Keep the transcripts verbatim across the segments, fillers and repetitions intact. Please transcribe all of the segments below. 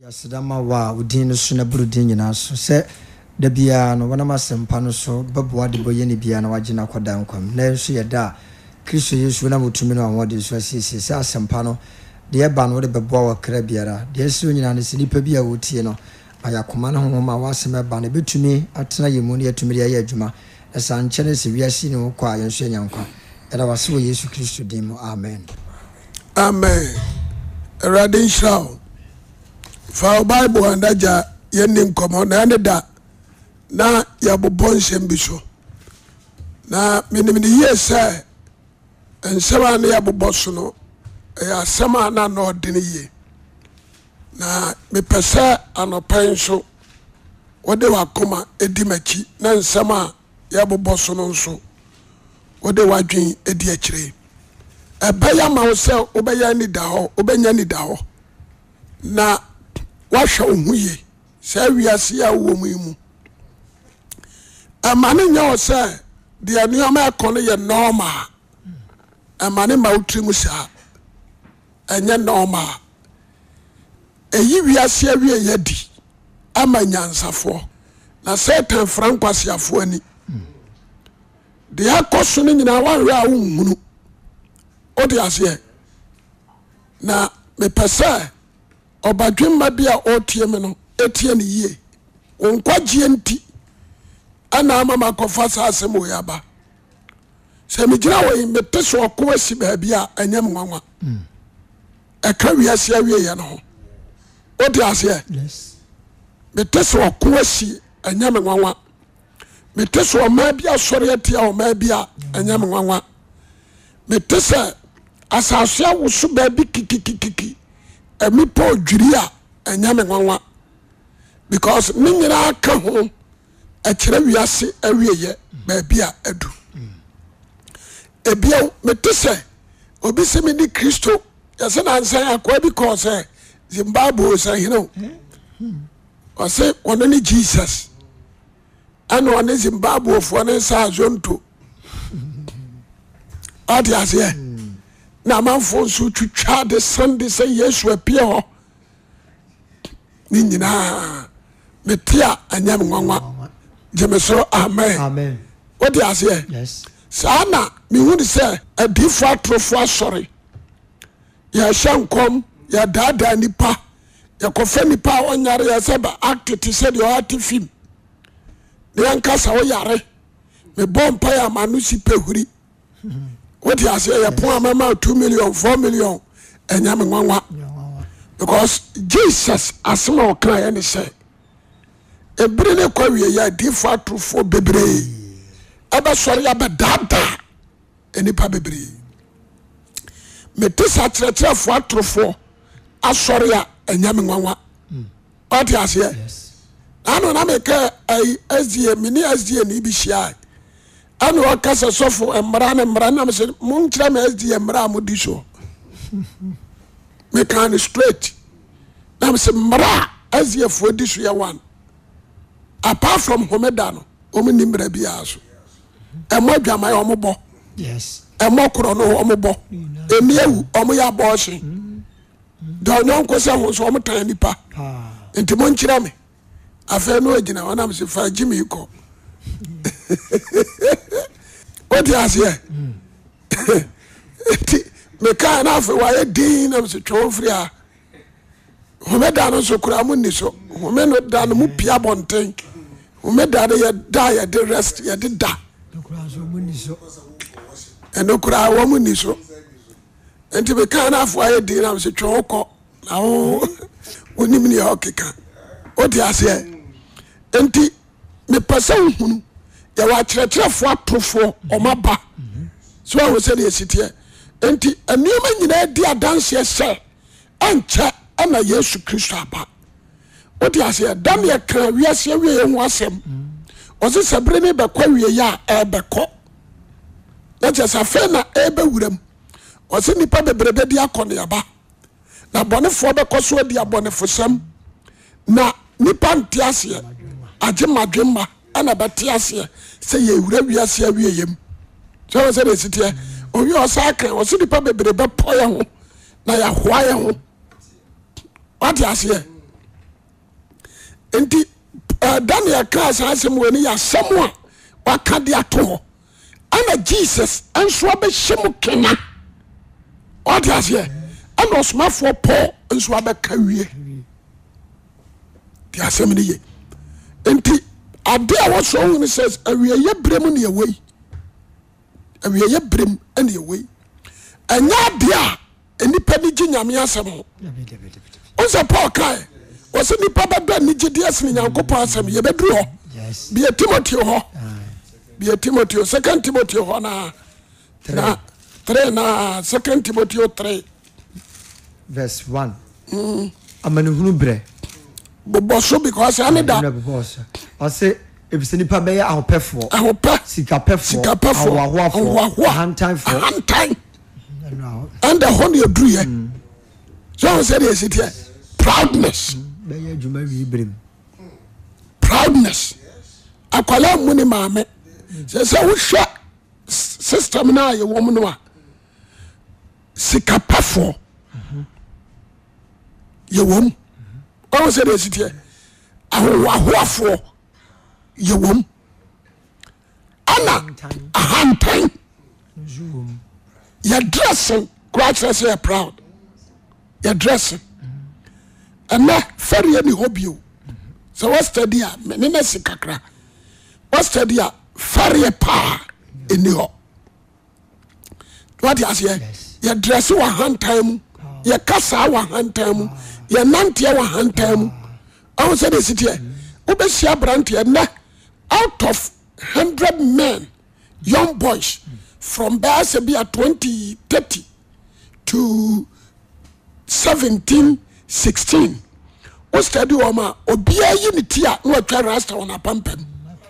Yasidama wa udin so na burudin nyina so se da bia no wana masempa no so baboa de boye ne bia na wagina koda nkwam na so ye da Kristo Yesu na mutumi no anwode so asisi se asempa no de ba no de baboa wa kra biara de so nyina ne silipa bia wotie no ayakoma no homa wasem ba ne betumi atena yemu ne yatumi ya adwuma esa nkyene se wiase ne kwa yenso nyankwa era wase wo Yesu Kristo din mu amen amen radin shao fa Bible andaja yenim komo na ne da na ya bobon sembiso na minimini yesa ensema na ya boboso no ya sema na no de ye na me pese anopan so wode wakoma edimachi na ensema ya boboso no nso wode wadwen edi akire ebaya ma wo se obeya ni da ho obenya ni da ho na wahwa ohuye sa wiase ya wo mu imu amane nya o se de anuama akone ye normal amane ma utrimu sa enye normal eyi wiase awie yadi amanya nsafo na Satan frankwasiafo ani de akoso ni nyina wanwe a wunhunu odi ase na me pese obadwemma bia otie me no etie ne yie onkwagie nti ana ama makofa sase mo yaba se me gira wo meteso okwa si ba bia anyam nwanwa eka wiase awie ye no odi ase yes meteso okwa si anyam nwanwa meteso ma bia sori atia o ma bia anyam nwanwa metese asase awusu ba bi kikikiki emi po dwiri a anyame nwanwa because me nyina aka ho a kire wiase awieye ba bia adu ebia metese obi se me ni Kristo yase na ansan akwa bi ko se Zimbabwe se hino o se ono ni Jesus ano ne Zimbabwe fo ne sa zonto adi ase na manfo so twitwa de Sunday say Yesu apie ho ni nyina metia anyam nwanwa jemeso amen amen odi ase yes sana mi hu se adifo atrofo asori ya shankom ya dada nipa ya kofa nipa onyare ya seba act ti se de art film de ankasa wo yare me bompa ya manusi pehuri what you say ya po mama two million four million enyam nwanwa because Jesus asema o kan ya ne say ebire ne kwa wie ya difo atrofo bebre aba sori aba dada enipa bebre metesa tretre fo atrofo asori ya enyam nwanwa what you say yes ano na me ka ai azie mini azie ni bi shia ano wakasa sofo emra ne mra na me se mun kira me S D emra mo di so me kan straight na me se mra azia fo di so ya one apart from homeda no o mi ni mra bia so emo dwama ya omo bo yes emo kro no omo bo emi ewu omo ya bo hye do nyon ko se ho so omo tan nipa ah enti mun kira me afa no agina wana me se fa jimi ko what you say me ka na fa wa din na se twon firi a homeda no so kura mu ni so homeno da no mu pia bonten homeda de ya da ya de rest ya de da dokura so muni so eno kura wo mu ni so enti me ka na fa wa din na se twon ko na wo oni mi ni hokeka what you say enti me pese hunu ya wa kyerɛkyerɛfo atofo ɔmaba so a wo sɛ ne esitie enti anuoma nyina di adanse sɛ ankyɛ ana Yesu Kristo aba odi ase dam ye kan wiase wie ho asɛm ɔse sɛbere ne bɛkɔ wie ya ɛbɛkɔ na kyɛ sɛ afɛ na ɛbɛwuram ɔse nipa bebrebe di akɔne aba na bɔnefoɔ bɛkɔ so adi abɔnefosɛm na nipa nte aseɛ agye madwemma ana bɛte aseɛ sɛ yɛ wura wiase awie yam so wɔ sɛ ne sitie owi ɔsa kan ɔse nipa bebrebe pɔ yɛ ho na yɛhoa yɛ ho wate aseɛ enti Daniel class asem we ni asem a waka de ato ho ana Jesus enso abehye kena what has here and osmafo Paul enso abeka wie ti asem ni ye enti ade a wo so hu says awie ye brem ne ewei awie ye brem ne ewei anya de a enipa ni gi nyame asem ho onse Paul kai was nipa baba ni gidi asene nyankopon asem ye bedru ho be Timothy ho be Timothy second Timothy ho na na three na second Timothy three verse one mm amanuhunu bre boboso because anida o say ebise nipa be ya ahopefo ahopa sikapefo sikapefo awahoafo hantan for hantan and the honey dru ye so say dey sit here proudness proudness akwala muni maame se se wo hwe system na ye wo mu no a sikapafo ye wo o se de sitie aho ahoafo ye wo ana ahantan ye dressing quite say proud ye dressing and na ferry any hobby so what study a me na sikakra what study a ferry pa eni ho what you say you dress wa hand time you kasa wa hand time you nante wa hand time I say the city obesia brand na out of one hundred men young boys from Basabia twenty thirty to seventeen sixteen o study o ma obia yi ne tia no atwa rasta on apampam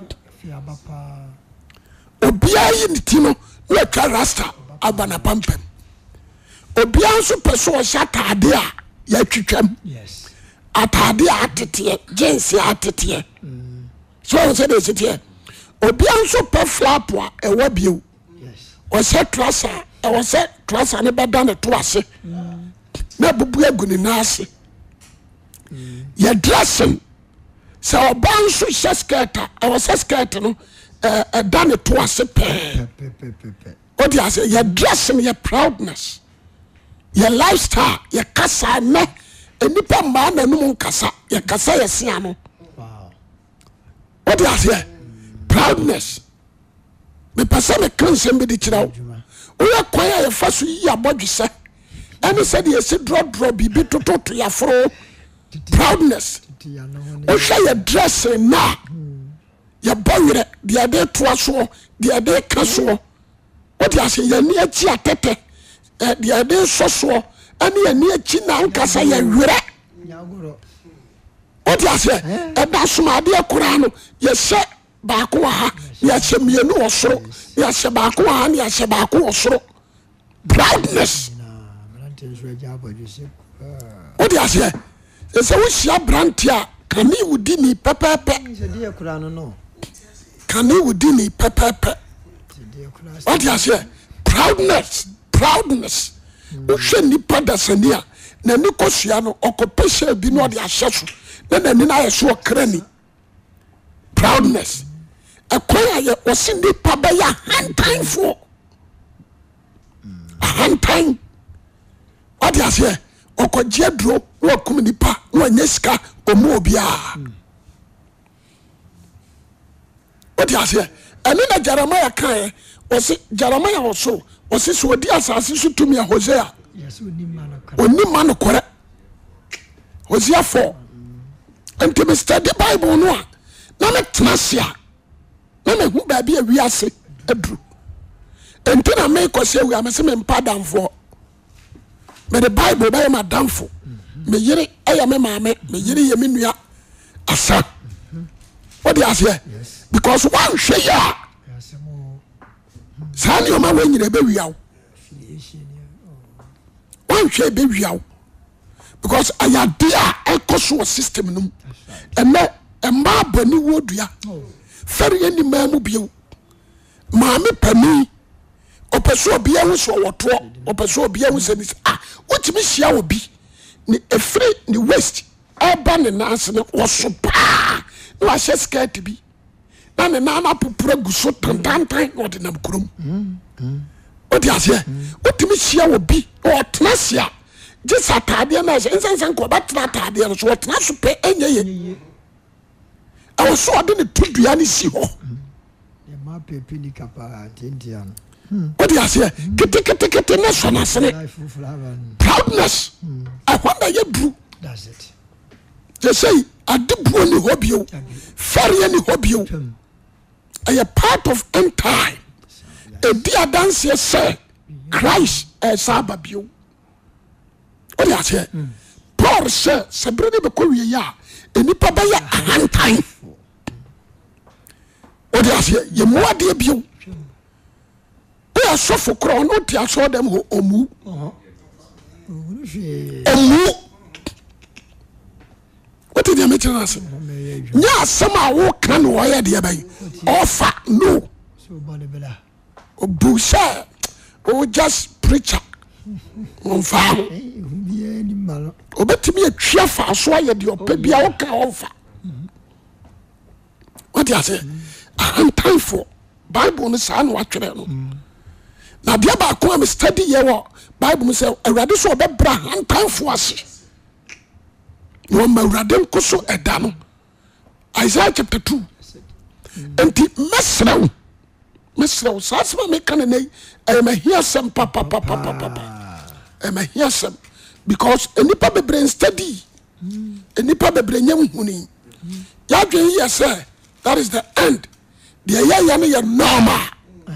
obia yi ne ti no no atwa rasta abana pampam obia nso peso o sha tade a ya twetwam yes atade a atete jeans a atete so o say dey sit here obia nso pe flap a e wa bio yes o say trouser e o say trouser ne beda ne to ase na bubu aguni na ase ye dressing so oban so skirt I was skirt no eh eh dan to ase pe o di ase ye dressing ye proudness ye lifestyle ye kasa me enipa ma na no kasa ye kasa ye sia no wow o di ase proudness me pasa me kansem bi di kirawo o ye kwaya ye fa so yi abodwese and said yes drop drop bibi toto to ya fro proudness o sha your dress na ya bawire the ade to aso the ade kaso o dia se ya ni achi atete eh the ade soso ani ya ni achi na nkasa ya wire o dia se e da soma ade akura no ya se ba ko ha ya se mienu osoro ya se ba ko ha ya se ba ko osoro proudness what do you say? Say we share brantia. Can he would me pepper pep? Can he would me pepper pep? What do you say? Proudness, proudness. We should ni pada senia. Na ni kosiano occupation bi no de ahyeso. Na na ni na yeso krani. Proudness. Akwaya ye osindi paba ya hand time for. Hand time. What you say? Okoje dro wo kum nipa wo nyeska omo obia. What you say? Ani na Jeremiah kan o se Jeremiah also o se so di asase so tumi a Hosea. Yes, oni man ko. Oni man ko re. Hosea four. Enti me study Bible no a na me tnasia. Na me hu ba bia wi ase adru. Enti na me ko se wi amese me mpadam for. Me the Bible by my downfall. Me yiri aya me mama, me yiri ye me nua asa. What do you say? Yes. Because one share ya. Sani o ma we nyire be wiawo. One share be wiawo. Because aya dia ekoso system num. Eme emba bani wodua. Feri ani mamu bio. Maame pani opeso bia hu so woto opeso bia hu se ni ah wotimi hia obi ni efre ni west eba ne nanse ne woso pa na wa hye skirt bi na ne nana popura guso tantantan no de nam krom o di ase o timi hia wo bi o tena sia je satade na je nsensen ko ba tena tade no so o tena so pe enye ye awo so ade ne tudua ne si ho e ma pepe ni kapa tindia o di ase kete kete kete na so na sene proudness I wonder you do that's it they say adibuo ni hobio feria ni hobio a part of end time a dear dance say Christ as ababio o di ase Paul say sabrina be ko wie ya enipa ba ya ahantan o di ase ye mo ade bio o so fo kro no ti aso dem ho omu omu what did you make us nya sama wo kan wo ya de ban offer no so body bela obu say o just preacher on fa ye ni malo obetimi atwa fa so ya de opa bia wo kan offer what you say I'm time for Bible no sa no atwere no na dia ba ko am study ye wo Bible me say awrade so obebra han time for ase no ma awrade nkoso eda no Isaiah chapter two enti mesrew mesrew sasma me kan nei I am here some papa papa papa I am here some because enipa bebre study enipa bebre nyam huni ya dwen here say that is the end the ya ya no normal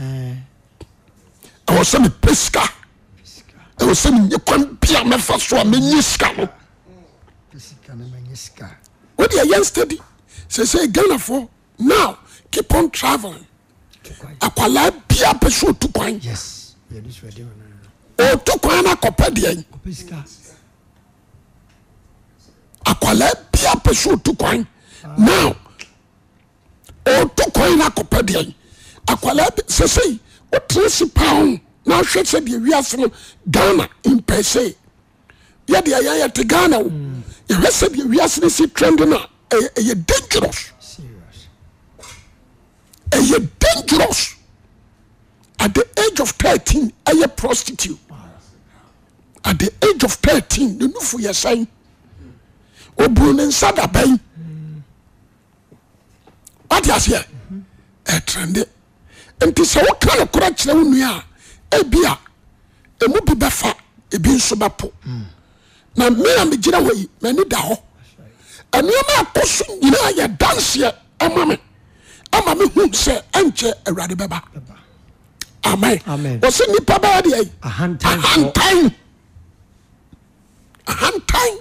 I was some pesca I was some you can be a me fa so me nyiska no pesca na nyiska what you young study say say Ghana for now keep on traveling akwala bia peso to kwan yes yeah this ready o to kwan na kopadian pesca akwala bia peso to kwan now o to kwan na kopadian akwala say say o trace pound na hwe se de wiase no Ghana in per se ya de ya ya te Ghana o ya hwe se de wiase no si trend na e dangerous serious e dangerous at the age of thirteen a prostitute at the age of thirteen the nufu ya sign obunen sada ban what you say e trend enti se wo kan okora kire wo nua ebia emu bi befa ebi nso bepo na me am gira hoyi mani da ho anu ma akoso nyina ya dance ama me ama me hu se enche awrade beba amen amen o se nipa ba de ai ahantan ahantan ahantan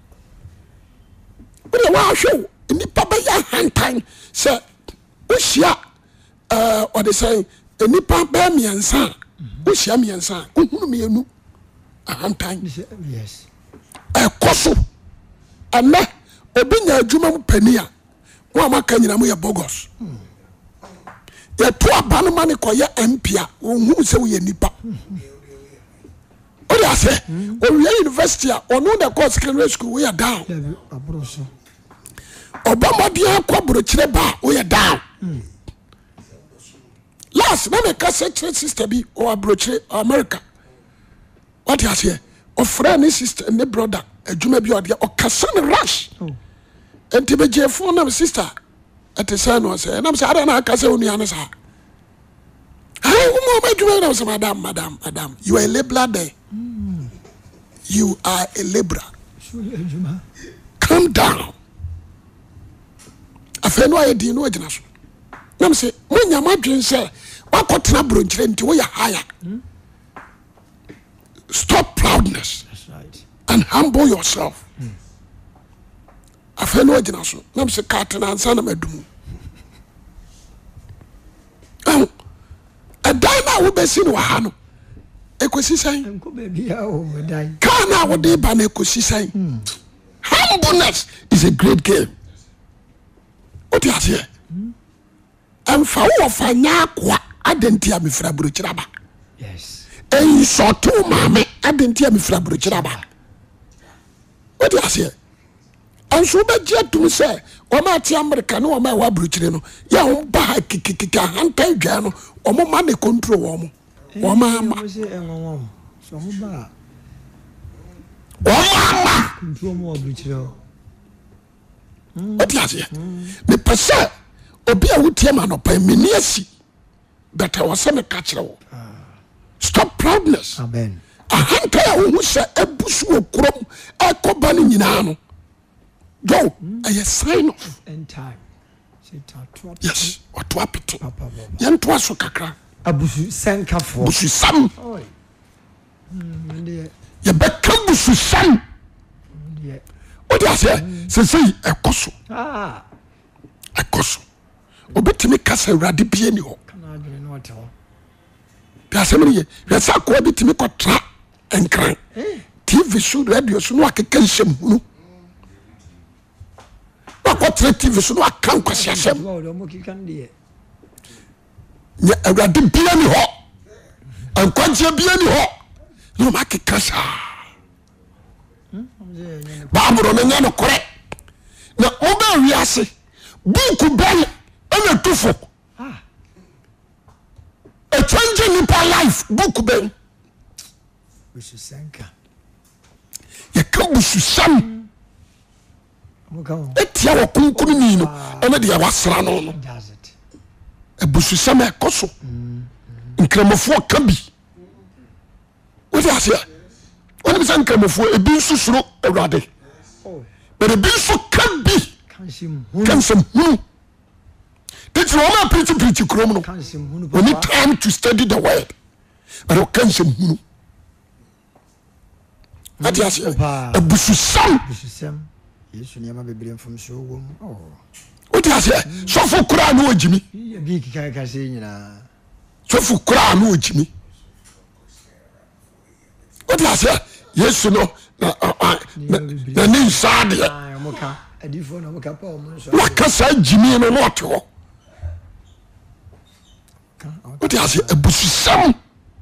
wo wa hwe nipa ba ya ahantan se o hia uh what they say nipa ba miensa o hia miensa o hunu mienu ahantan yes e koso ana obi nya adwuma mu pania wo amaka nyina mu ye bogos ye to abanu mane ko ye empia o hunu se wo ye nipa o ya se o we university o no the course secondary school we are down abroso obama dia kwa brochire ba we are down last na me ka secretary sister bi o abrochire America what you say o friend sister and brother adwuma bi o de o kasa ne rush enti be je phone na sister at say no say na say ada na kasa onu ya no sa ai umo ma adwuma na say madam madam madam you are a laborer there mm. you are a laborer calm down afeno aye di no agina so nam say munya madwen say wakotena bronchire nti wo ya higher mm. Stop proudness. That's right. And humble yourself. Afeno agina so nam say katena ansa na madum oh adan na wo besi no ha no ekosi san enko be bia o dan kana wo de ba na ekosi san humbleness is a great game. What you say? Am fa wo fa nya kwa adenti am fra buruchira ba. Yes. En so to mame adenti am fra buruchira ba. What you say? anso be gye atum sɛ ɔma ate America no ɔma ɛwɔ aburukyire no yɛ ho ba ha kikikika hanta dwa no ɔmo ma ne control wɔn ɔma ama ɔmo ba ɔma ama control mo aburukyire ɔte aseɛ ne pɛsɛ obi a wotie ma no pa meni asi but I was me catch wo stop proudness amen ahanta ya wo sɛ abusu okrom akoba ne nyina no go a sign of end time yes oto apete yento aso kakra abusu senkafo busu sam oi mm ye beka busu sam odi ase sesei ekoso ah ekoso obetimi kasa urade bia ni ho kana adwene no otewo biasɛm ye yɛsa ko bitimi kɔtra enkran T V so radio so no akeka nsɛm hunu akɔtra T V so no aka nkwasi asɛm nyɛ awurade bia ni hɔ nkwagye bia ni hɔ no makeka saa baaburo no nyɛ no korɛ na ɔba wiase buku bɛn ɛna tufo a changing nipa life book bɛn busu senka yɛka busu sam ɛtia wɔ konkonu ni no ɛna deɛ wasra no no abusu sam ɛkɔ so nkramofoɔ ka bi wode aseɛ wonem sɛ nkramofoɔ ebi nso suro awurade but ebi nso ka bi ka nsɛm hunu That's why I'm preaching, preaching, Kromo. We need time to study the word. But I can't say, you know, that's a bush sam. Yes, you never be from show. Oh, what is it? So for Kura, no, Jimmy. Big Casina. So for Kura, no, Jimmy. What is it? Yes, you know, the name Sadia. A different couple. What I say, Jimmy, and what you What is it? A bush sam.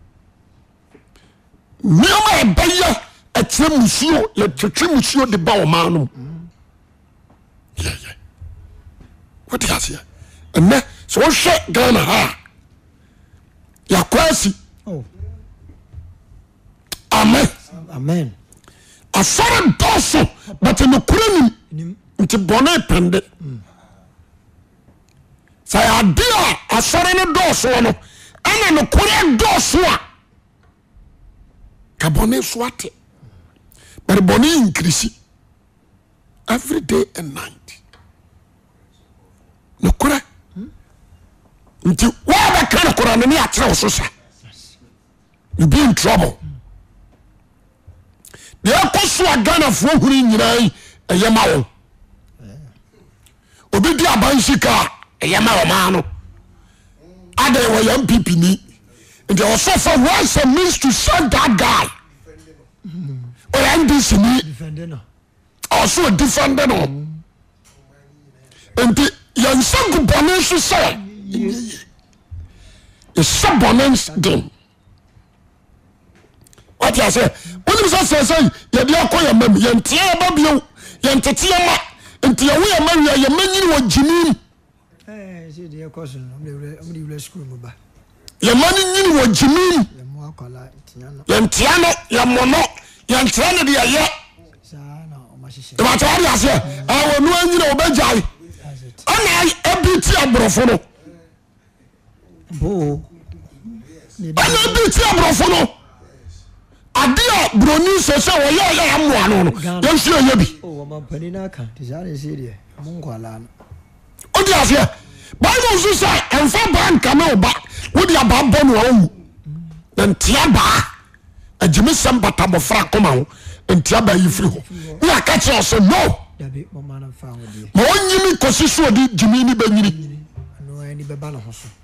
Never a bayer at Tremusio, let Tremusio de Baumanum. Yeah, yeah. What is it? And then, so shut down her. Ya kwasi. Oh. Amen. Amen. A foreign dorsal, but in the Kurim, into Bonnet Pendant. Say, I dear, a foreign dorsal, and a Korean dorsal. Cabone swat, but Bonnie increase every day and night. No Kore. Until whatever kind of Koran in your you be in trouble. The apostle Ghana for who in Rai, a Yamao. Obidia Banshika, a Yamao Mano. Other were young people need. And they also for once a means to send that guy. Or N D C need. Also a defender. And the young son of Bonus say, the subordinates them. What you say? What you say? Say, you be a coy man. You enter Babio. You enter Tiama. Enter your way, Maria. You many what Jimmy. Eh, see the question. I'm the I'm the school mobile. You money knew what Jimmy. You more color. You entiano. You mono. You entiano the aye. The matter is here. I will know you know Benjai. And I every tea abrofono. Bo. And every tea abrofono. Adia broni so so wo ya ya amoa no no yan hwe ya bi oh ma pani na ka ti sare se de mo nkwala no o di afia bible so say enfa ban ka na oba wo di aba bo no awu ntia ba agime sam bata bofra koma ho ntia ba yifri ho ni aka che so no da bi mo ma na fa ho di mo nyimi kosi so di jimi ni ba nyini no ani be ba no ho so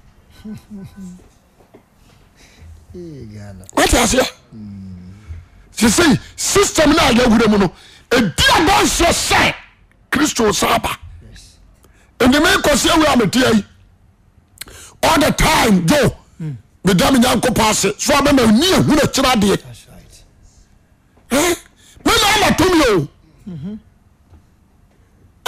e gana what is here she say system na ya wure mu no e dia don so say Christo saba yes and the man kosi we am tie all the time Joe me dam nyanko pass so am na ni ehuna kira de that's right eh me na ma to mi o mhm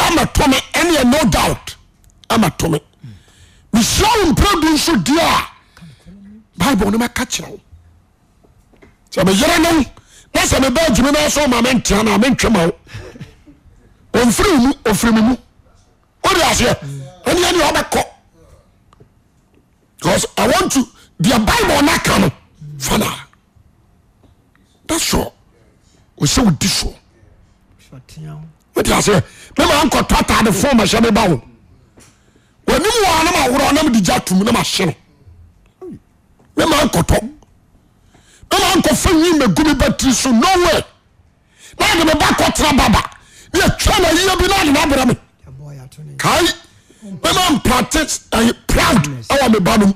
ama tome any no doubt ama tome me show produce dia Bible no makachira wo so me yere no na se me ba djumi na so ma mentia na mentwema wo onfiri mu ofiri mu o de ase ani ani obekọ because I want to the Bible na kan fana that's all we say we do so what do you say me ma anko tata the form a shebe ba wo wani mu wa na ma woro na me di jatum na ma hye no me ma anko to me ma anko fanyi me gumi battery so no way na de me ba ko tra baba ne twa na yi bi na de na bra me kai me ma practice I proud our me ba no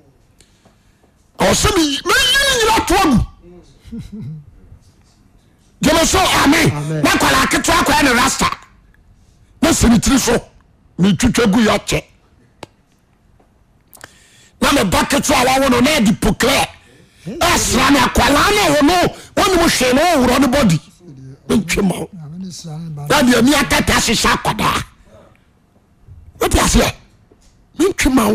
o se me me yi ni to agu jeme so amen na kwala ketwa kwa na rasta na semitri so me twetwa gu ya che na me bucket wa wa wono na di pokre asra na kwala na wono woni mo hwe no woro no body ntwema na de mi atata sisa kwada what you say ntwema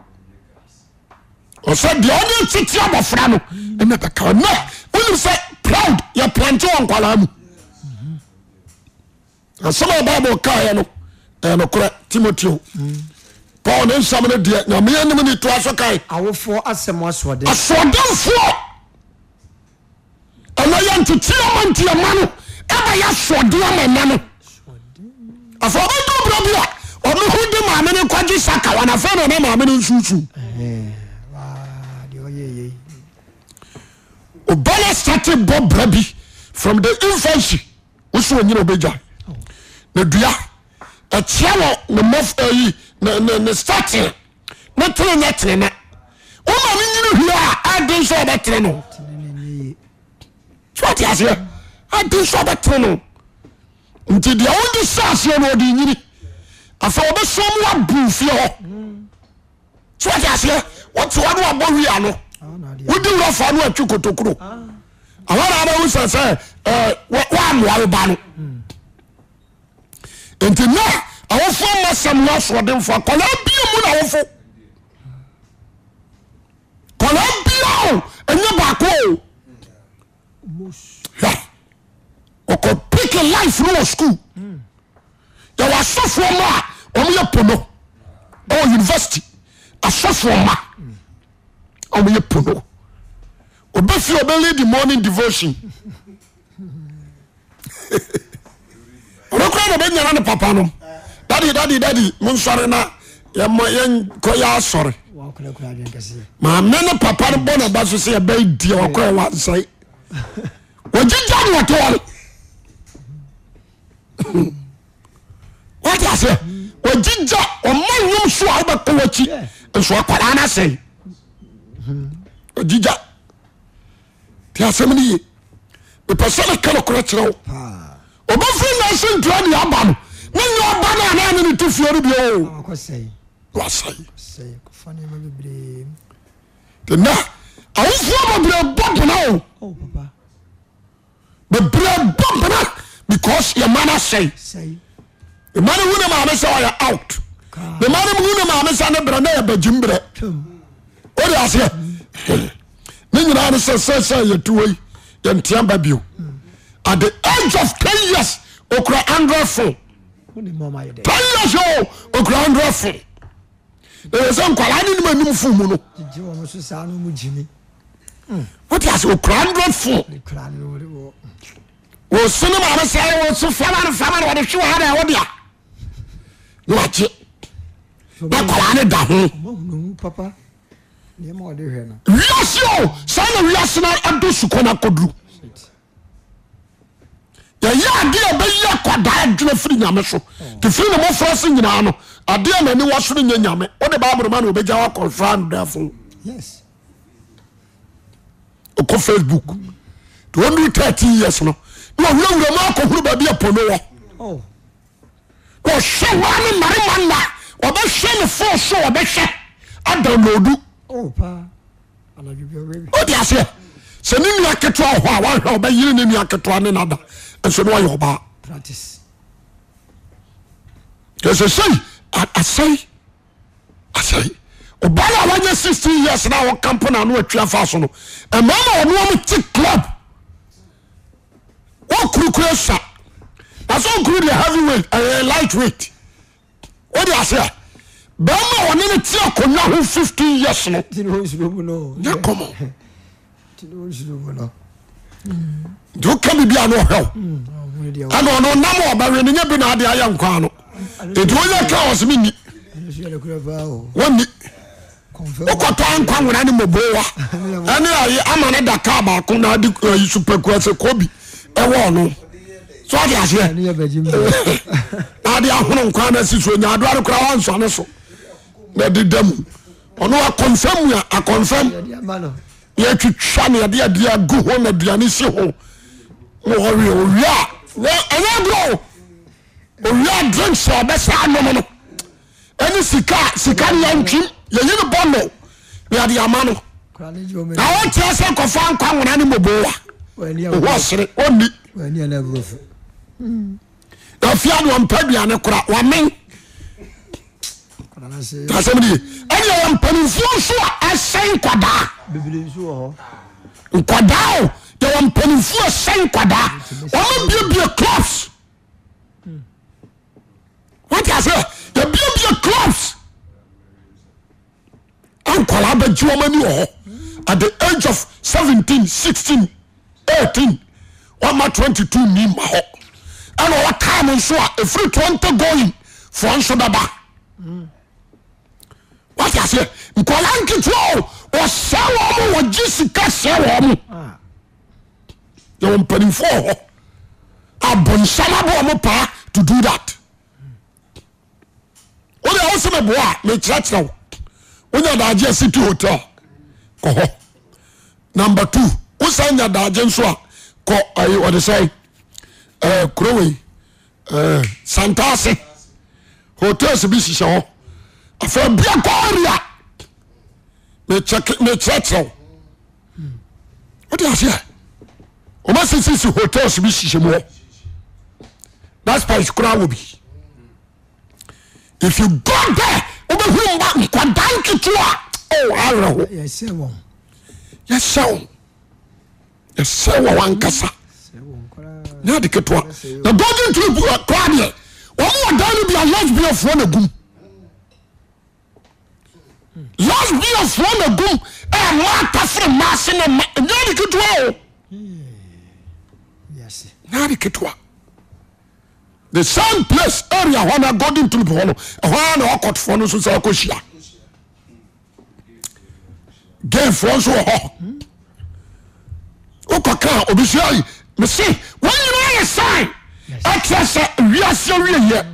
o so de oni titi abofra no e me beka na woni say proud ya plant on kwala mu asoma Bible ka no e no kora Timothy Paul and some of the na me anim ni to aso kai awofo asem asode asodefo ana yanti tiamanti amano eba ya sode amana no afo odo brobia ono hude ma me ne kwaji saka wana fa no na ma me nsusu eh wa de oyeye obala started bob brabi from the infancy uso nyina obeja na dua a chiawo na mof ayi na na na starting na tene na tene na o ma ni nyina hua adin so be tene no what ya say adin so be tene no nti dia o di sase no di nyini afa obe so mu abu fie ho what ya say what one wa bo wi ano wo di ro fa no atwi kotokuro awara ba wo sase eh wa amwa ba no enti na awofo masam na so dem fo kola bia mu na awofo kola bia enye ba ko ya o ko pick a life no school ya wa sofo ma o mu ye pono o university asofo ma o mu ye pono o be fi o be lead the morning devotion o ko na be nyana ne papa no daddy daddy daddy mun sore na ya mo yen ko ya sore wa kula kula bien kasi ma me ne papa no bona ba so se ya be di o ko wa sai o jinja ni wato wale what ya say o jinja o manyum so a ba ko wachi so akwara na sai o jinja ti asem ni e person ka ko kire o o ba fi na se ntua ni aba no ninyo bana na ni tu fiori bi o ko sei wa sai sei ko fani ma bibre de na awufo ma bre bob na o oh papa the bre bob na because your man say sei the man who na ma say ya out the man who na ma say na bre na ya bajimbre o de ase ni nyina na say say say ya tuoi ya ntiamba bio at the age of ten years okra andra phone Uni mama yede. Tanya show o ground rough. There is some kwala ni manum fu mu no. Jiji wo mo so sa no mu jimi. What is o ground rough? Ni kra ni wo wo. Wo sunu ma ba say wo so fama na fama na wo de hwe ha da wo dia. No ache. Na kwala ni da ho. Mo no papa. Ni ma wo de hwe na. Yes yo, say na we asna ado sukona kodru. Ya ya dia be ya kwada adwena firi nyame so te firi no mo frase nyina no ade na ni wasoro nya nyame o de bible man obeja wa confirm therefore yes o ko Facebook to only thirty years no no wura wura ma ko huru ba bia pono wo oh ko she wa ni mare manda o be she ni fo so o be she a download oh pa ana bi bi o o dia se se ni ni aketo ho a wa hwa o be yiri ni ni aketo ne nada enso no yo ba practice Yes, I say, I say, I say. Obala wanya sixty years now o campaign anu atwa fa so no. E mama onu am ti club. O kurukuru sa. That's all good heavyweight and lightweight. What do I say? Bama one ne ti akonya ho fifteen years no. Ti no nsulo no. Ya komo. Ti no nsulo no. Do can be an hell. I don't know no more but when you be na dia yankwa no. It will ka was me. One Okoto nkwa nwura ni mobowa. Ani ayi amane Dakar ba ko na di super kwase Kobe. E wo no. So dia ase. Ani abajim. Na dia hono nkwa na siso nya ado akora wan so ne so. Na di dam. Ono a confirm ya, a confirm. Ya twitwa na dia dia gu ho na duane si ho. No hurry o ya. No anya bro. O ya drink so be sa no no. Any sika sika yantwi ye yini bono ya di amano na o tie se ko fa nkwa nwona ni mobowa wo sere oni wani na brofu na fia no mpadua ne kora wa men kana se tasemi ani ya mpanifo so esen kwada bibili so ho kwada o ya mpanifo esen kwada o ma bie bie clubs what I say the bie clubs and kwalaba jiwamani ho at the age of seventeen, sixteen, eighteen one ma twenty-two ni ma ho and what time so a free twenty going for so baba what I say nkolanki to o sawo mo wo jisika sawo mo you mpani for ho abon salabo mo pa to do that what I also me boa me church now when you daje city hotel ko ho number two usanya daje nso a ko ayi what they say eh Krowe eh Santase hotels bi sisi ho afa bia ko area me check me check now what do you say o ma sisi hotels bi sisi mo that's why Krowe bi if you go there obehumba nkwadanki tuwa oh haro yes sewo yes sewo yes sewo wankasa sewo nkora na de ketwa na golden trip kwade o mo dan bi a lesbian fo na gum lesbian fo na gum e ma ta fre ma se na na de ketwa o yes na de ketwa the same place area when I got into the hall when I got for no so so koshia game for so ho o kaka obisiai me see when you know a sign access we are so we here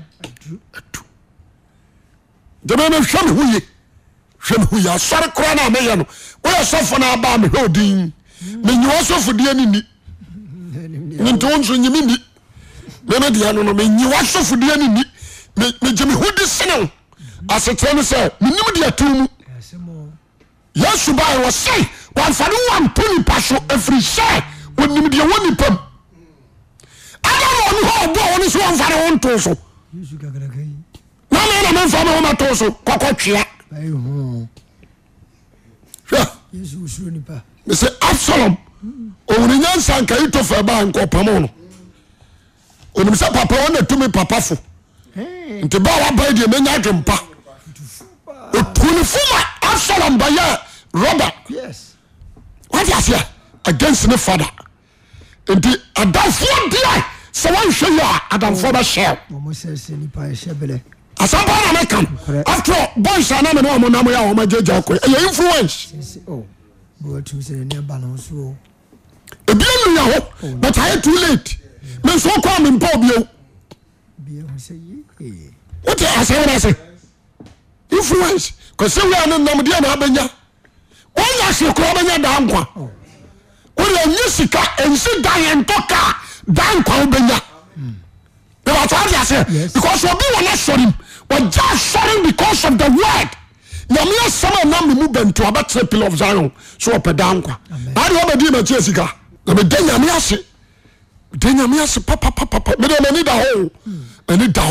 the man show me who ye show me who ya sorry kra na me ye no we so for na ba me hodin me nyi so for die ni ni ni nton so nyi ni meme dia no no me nyi wasofo dia ni ni me jemi hudi sene asetene se menim dia tumu yesu bai wo sei wan fane wan poni paso every say wonim dia woni pam ada no ho bo woni so wan fane won to so yesu gagara kai na me na me fane won to so kokotwea ai ho yeah yesu usuro ni pa me say Absalom o woni nyansa kan ito fa ba nko pam no onim sa papa wona tumi papa fo nti ba wa ba de menya dwempa o tuni fuma Absalom ba ya Robert yes what you say against the father nti adafo dia se wan hwe ya adamfo ba share mo se se ni pa shebele asampa na me kan after boys na me no mo na mo ya o ma jeja ko e influence oh bo tu se ni ba no so e bi anu ya ho but I too late me so kwa me mpa obio bia ho say eh what I say what I say influence cause we are nam dia na abanya won ya se ko abanya da nkwa o le nyisika ensi dan entoka dan kwa obanya the what I say because obi wona sorry we just sorry because of the word na me sama na me mu bento abatre pillar of Zion so opedan kwa ari obedi ma chesika na me danya me ase denya me ase papa papa me dey me da ho me da ho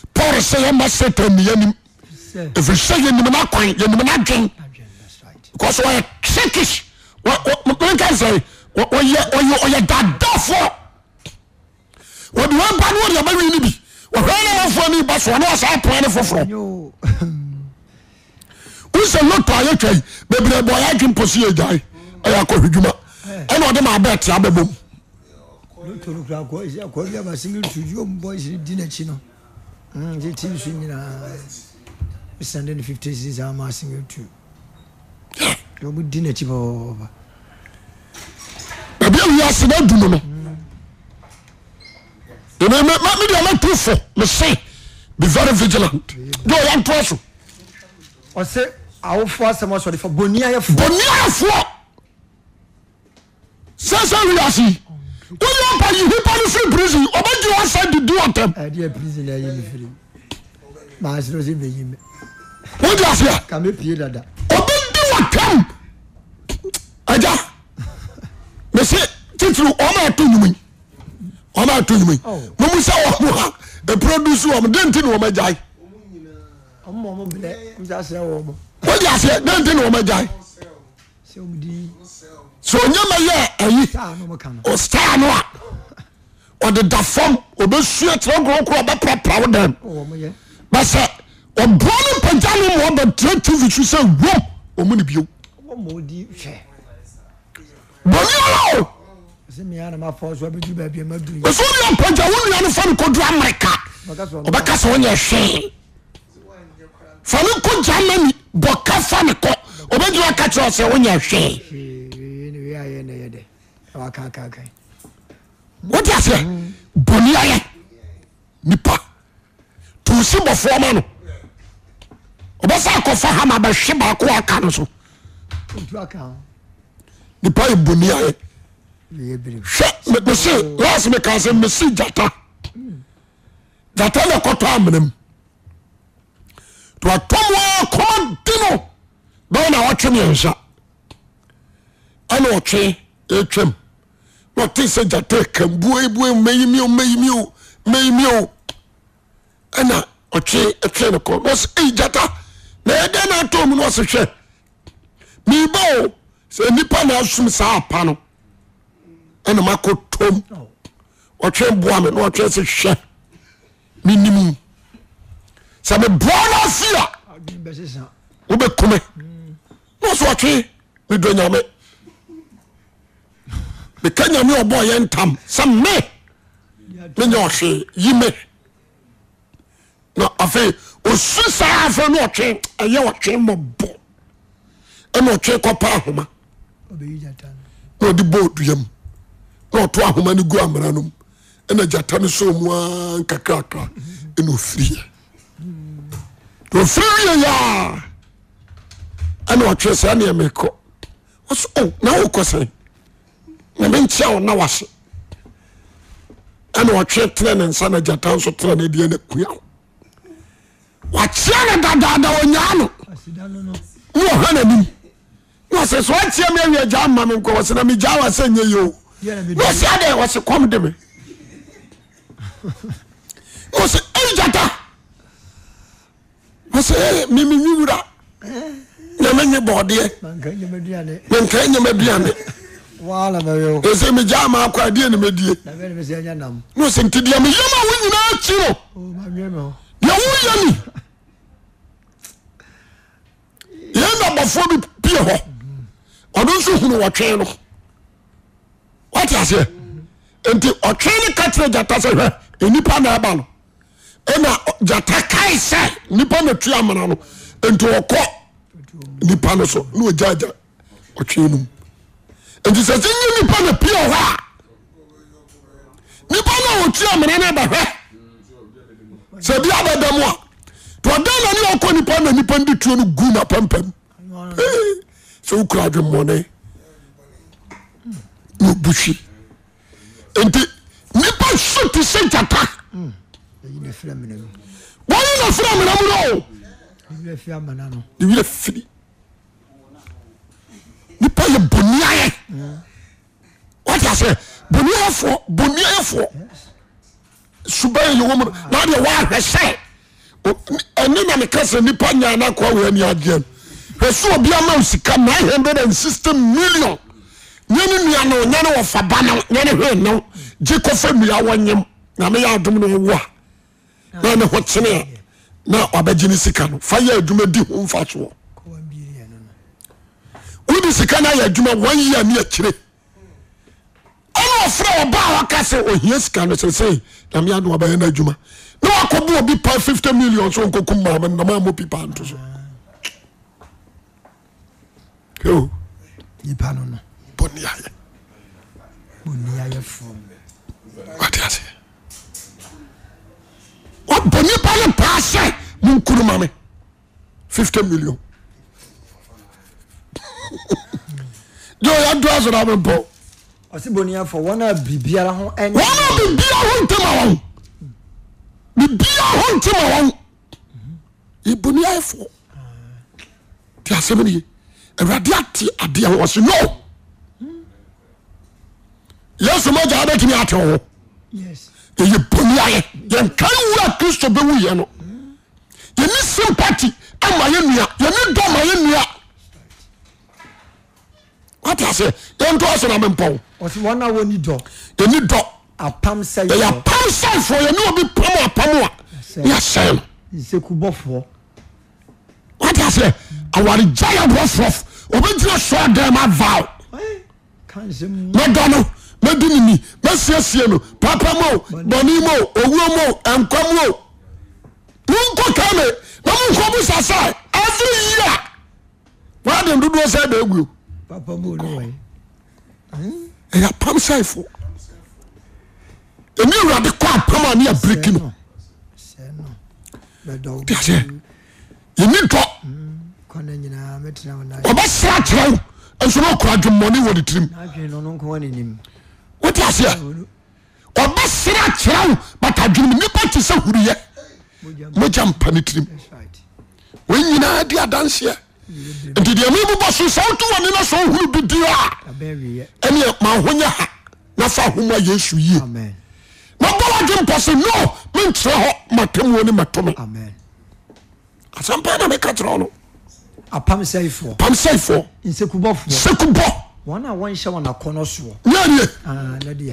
Paul say you must set on the if you say you never quite you never not drink because we're sickish what can say what you or your dad for what you want to your baby be what I for me but one was I plan for from who's a lot to you baby boy I can pursue a guy I call you I know them I bet I be boom to look like what is a call you a single to you boys dinner chino the team swinging sending fifty six I'm asking you to you would dinner chip over maybe we are saying do no you may make me a too for me say be very vigilant do you want to or say I will force some sorry for Bonia for Bonia for says we are see when you are you people free prison or what you want to do at them I dear prison I am free my is in the what do you say can be paid that obi do what them aja me say titru o ma to nyumi o ma to nyumi mo mu say o mo ha e produce o mo denti no ma jai o mo mo bele mo ja say o mo what do you say denti no ma jai so mo di so nyama ye ayi ta no mo kan o star no a o de da form o be sua tro gro ko ba pra dem o mo ye ba say o brother pajani mo ba T V chu say wo o mu ni bio o mo di hwe boni o se mi ana ma force wa be du ba bi ma du o so ni paja wo ni ana fam ko du America o ba ka so nya hwe fami ko Germany bo ka fa ne ko o be du aka cho se wo nya hwe ni we aye na ye de wa ka ka ka what you say boni aye nipa to si bo fo ma no oba sa ko fa ha ma ba hwe ba ko aka no so tu aka nipa e boni aye ye biri me me say last me can say me see jata jata le ko to amnem to atomo ko dino ba na watwe me nsa ana otwe etwem no ti se jata kan buo buo meyimi o meyimi o meyimi o ana otwe etwe ne ko was e jata na e de na to mu no se hwe mi ba o se nipa na asum sa apa no ana makotom otwe boa me no otwe se hwe minimu sa me boa fia be se sa wo be kume no so otwe me do nyame me kanya me obo ye ntam sam me me nyohwe yime no afi osu sa afa no otwe eye otwe mobo ena otwe kopa ahoma obeyi jata no di bodu yam no to ahoma ni gu amara no ena jata no so mu an kakaka ena ofiri to ofiri ya ana otwe sa na emeko oso oh na okosan na mentia o na wase ana otwe tre ne nsa na jata so tre na die na kuya wachia na dada onya no asidano no wo hana ni no se so atia me wi agya ma me nko wase na me gya wase nye yo no se ade wase kom de me no se e jata wase mi mi wura na me nye bode man kan ye meduane men kan nye meduane wala me yo e se me gya ma akwa de ne medie na be me se anya nam no se ntidia me yema wo nyina chiro o ma nwe me ya wo yami yenda bafo bi pie ho odun so hunu wotwe no what you say enti otwe ne katre jata se hwe enipa na aba no ena jata kai se nipa na tu amana no enti okọ nipa no so no jaja otwe no enti se se nipa na pie ho a nipa na otu amana na ba hwe se bia badam a to dan na ni okọ nipa na nipa ndi tuo no gu na pampam so ukra de money no bushi enti nipa shoot se jata yi ne fra me no wọ́n na fra me na mu no yi fi amana no di wi firi nipa ye boniaye what you say boniaye fo boniaye fo suba ye wo mu na de wa hwese ene na me kase nipa nya na kwa we ani agye hweso obi ama usika nine hundred sixty million nyene nua no nyene wo fa ba no nyene hwe no gye kofa nua wonyem na me ya adom no wo a na ne ho tene na obagye ni sika no fa ya adwuma di ho mfa so wodi sika na ya adwuma one year ni akire ana ofra oba wakase ohia sika no sese na me adu abaye na adwuma na wakobu obi pa fifty million so nkokum ma na ma mo pipa nto so yo yipa no no bonia ye bonia ye fu what you say what bonia pa le passe mun kuru mame fifty million yo ya do aso na mpo osi bonia for one bibiara ho en one bibiara ho ntema won bibiara ho ntema won e bonia e fo ti asemni Eradi ati ade ho so no Yesu mo ja abetimi ate ho yes ye boni aye ye kan wa Kristo be wu ye no ye ni sympathy ama ye nua ye ni do ma ye nua what I say don't do so na me mpon o si wona woni do ye ni do apam say ye apam say for ye no bi pam apam a ya say no isekubofo what I say awari jaya bofof obejira so dem avow kanjem medono medinini mesiesie no papa mo boni mo owuo mo enkwam mo nko kame na nko bu sasa every year wa dem dudu say da egu papa mo no way e ya pam saifo emi urade kwa pam ani a break no se no medo tiase yemi to kwana nyina metina wona obasra kyew enso no kura dwumoni wo ditrim adwen no nko wani nim what you say obasra kyew batadwum ni pa ti se huriye mo jam panitrim we nyina di adanse nti de mi bo so so to woni na so huru bi di a ene ma honya ha na fa homa Yesu yi amen ma bo wa dwum pose no me ntre ho matemu ni matome amen asampa na me ka tro no apam saifo pam saifo insekubofo sekubo wana won hye wana kono so nyanye ah na de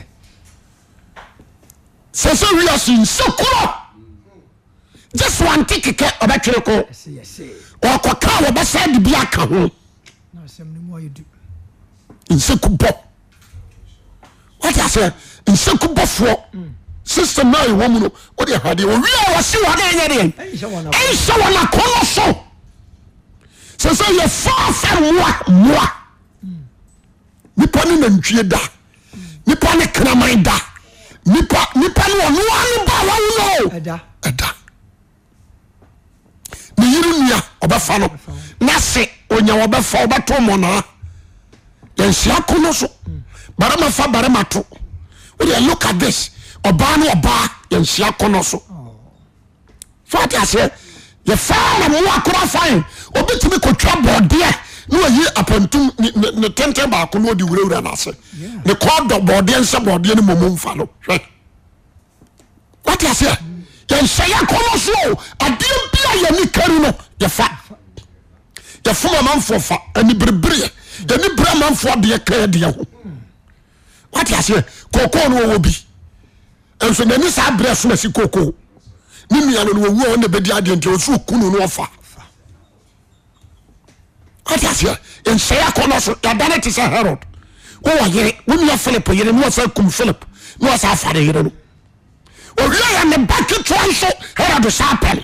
sese wi asin sekuro just one tikeke obetwere ko yes yes o ko ka wo be side bi aka ho na sem ni mo yidu insekubo what I say insekubofo system na yo mu no o de hade o wi a wose wa na nya de en se wana kono so sese ye fa fa moa moa nipa ni nantwie da nipa ni kraman da nipa nipa ni ono anu ba wa wo eda eda ni yiru nia obafa no na se onya obafa obato mo na yen sia kono so barama fa barama to we dey look at this oba no oba yen sia kono so so ati ase ye fa na mo akora fine obetimi kotwa bode no yi apantum ne tenten ba ko no di wurawura na ase ne ko do bode nse bode ne momom fa no hwe what you say yen say akono so ade bia ye ni kari no ye fa ye fuma manfo fa ani berebere ye ni bra manfo de ye ka de ho what you say koko no wo bi enso nani sa bre so na si koko ni nua no wo wo na bedi ade nti osu kunu no ofa what you say en say akono so ya dane ti say Herod wo wa yere wo ni Philip yere no sa kum Philip no sa fa de yere no o ri ya ne baki twanso Herod sa pen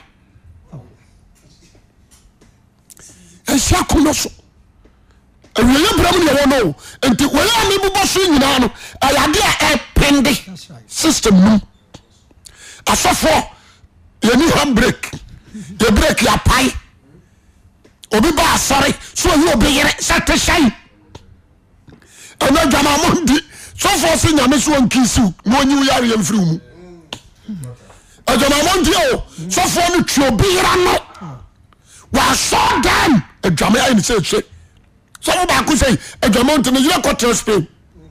en say akono so ewe ye bram ne wo no enti wo ya me bubo so nyina no ayade a e pende system no asofo ye ni handbrake ye brake ya pai obi ba asare so ye obi yere sate shai ana jama mondi so fo se nyame so nkisiu no onyi yare ye mfiri mu ajama mondi o so fo no twi obi yere no wa so dem ajama ya ni se che so ba ku say ajama mondi ne yere ko tell Spain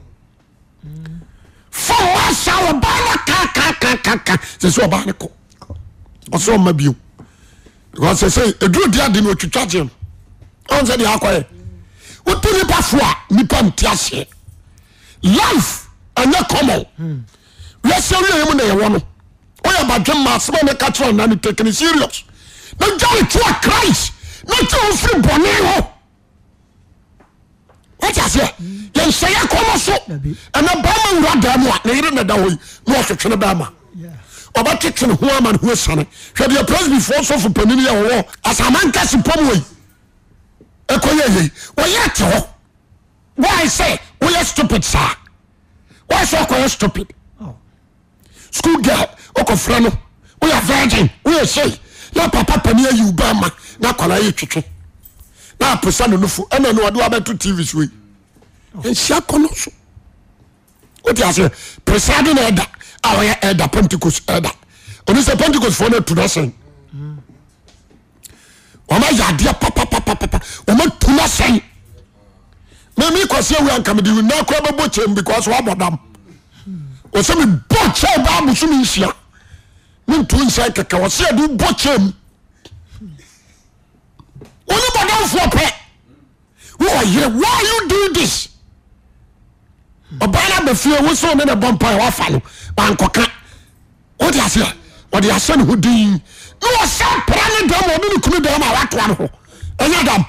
fo wa sa wa ba na ka ka ka ka se so ba ne ko o so ma biu because say say eduru dia de no twitwa gem on say dia akoye wotu nipa fo a nipa ntiase life anya common we say we yemu na ye wo no o ya badwem ma asema na ka tro na ni take it serious na joy to Christ na to free bone ho what you say yen say akomo so and na ba ma wura da mu a na yire na da hoyi no hwehwe ba ma oba twetwe ho ama ho sane hwe de praise before so for panini ya wo asamanka sipom we ekoye ye wo ya te ho why say we are stupid sir why so ko stupid oh school girl oko frano we are virgin we are say ya papa pani ayu ba ma na kwala ye twetwe na pesa no nufu ena no ade abeto T V so en sia kono so o ti ase pesa de na eda awe eda Pentecost eda oni se Pentecost for na to na sen o ma ya dia papa papa papa o ma to na sen me mi kwase we anka me di na kwa babo chem because wa bodam o se me bo chem ba musu mi nsia me to nsia keka o se du bo chem oni bodam for pe why you why you do this obana be fie wo so ne na bompa wa fa no bankoka o di ase o di ase no hodin no o sa pra ne dam o bi kunu dam a wato an ho enya dam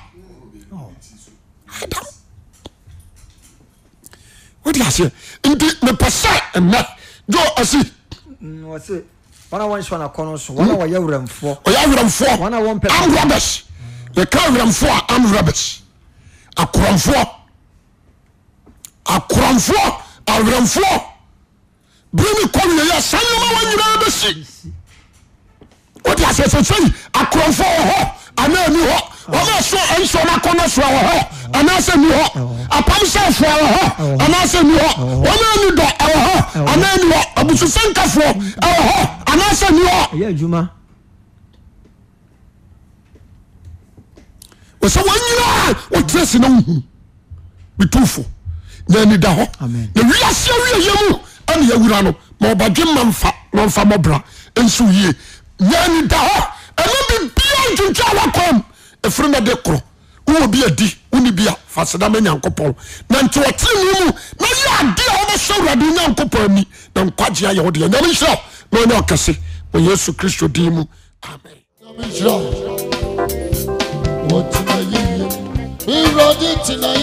adam o di ase ndi me pese na jo asi o se wana wan so na kono so wana wa yawramfo o yawramfo wana won pe am rubbish the yawramfo am rubbish akramfo akramfo awramfo bini kono ya sanoma wanyira besi o di ase se sei akramfo ho ana ni ho o ma so enso na kono so ho ana se ni ho apam se fo ho ana se ni ho o ma ni do ho ana ni ho abusu sankafo ho ana se ni ho ya juma o so wanyira o tresi na hu bitufo na ni da ho na wi ase wi yemu ani yawura no ma obadwe mamfa no mfa mobra ensu yie na ni da ho eno bi bia junja wakom efiri na de kro wo bi adi uni bia faseda ma nyankopon na nti otiri mu na ya ade a wo so wrade nyankopon ni na nkwaje aye wo de nyame hira no na okase wo Yesu Kristo di mu amen nyame hira what na ye me rodi tina